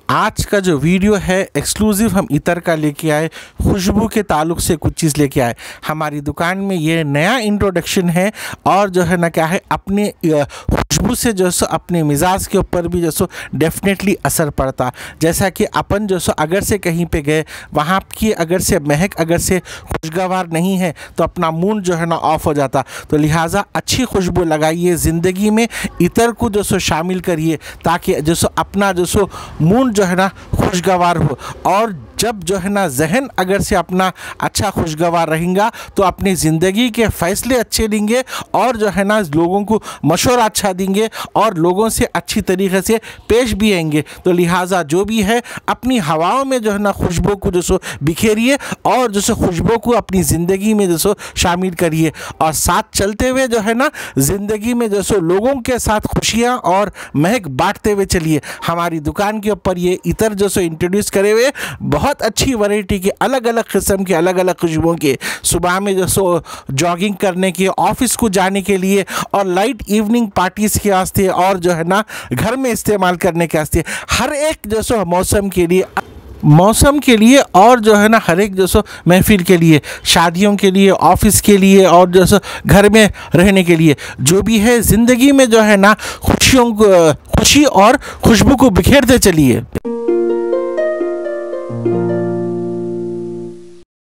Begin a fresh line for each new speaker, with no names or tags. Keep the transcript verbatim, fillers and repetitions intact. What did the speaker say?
आज का जो वीडियो है एक्सक्लूसिव हम इतर का लेके आए, खुशबू के ताल्लुक़ से कुछ चीज़ लेके आए। हमारी दुकान में ये नया इंट्रोडक्शन है और जो है ना क्या है, अपने खुशबू से जो सो अपने मिजाज के ऊपर भी जो सो डेफिनेटली असर पड़ता। जैसा कि अपन जो सो अगर से कहीं पे गए, वहाँ की अगर से महक अगर से खुशगवार नहीं है तो अपना मूड जो है ना ऑफ हो जाता। तो लिहाजा अच्छी खुशबू लगाइए, ज़िंदगी में इतर को जो सो शामिल करिए ताकि जो सो अपना जो सो मूड जो है ना खुशगवार हो। और जब जो है ना जहन अगर से अपना अच्छा खुशगवार रहेगा तो अपनी ज़िंदगी के फ़ैसले अच्छे देंगे और जो है ना लोगों को मशवरा अच्छा देंगे और लोगों से अच्छी तरीके से पेश भी आएंगे। तो लिहाजा जो भी है अपनी हवाओं में जो है ना खुशबू को जो सो बिखेरिए और जो सो खुशबू को अपनी ज़िंदगी में जो सो शामिल करिए और साथ चलते हुए जो है ना ज़िंदगी में जो सो लोगों के साथ खुशियाँ और महक बांटते हुए चलिए। हमारी दुकान के ऊपर ये इतर जो सो इंट्रोड्यूस करे हुए बहुत बहुत अच्छी वैरायटी के अलग अलग किस्म के अलग अलग खुशबुओं के, सुबह में जो सो जॉगिंग करने के, ऑफिस को जाने के लिए और लाइट इवनिंग पार्टीज़ के वास्ते और जो है ना घर में इस्तेमाल करने के वास्ते, हर एक जो सो मौसम के लिए मौसम के लिए और जो है ना हर एक जो सो महफिल के लिए, शादियों के लिए, ऑफिस के लिए और जो सो घर में रहने के लिए, जो भी है ज़िंदगी में जो है ना खुशियों को खुशी और खुशबू को बिखेरते चलिए।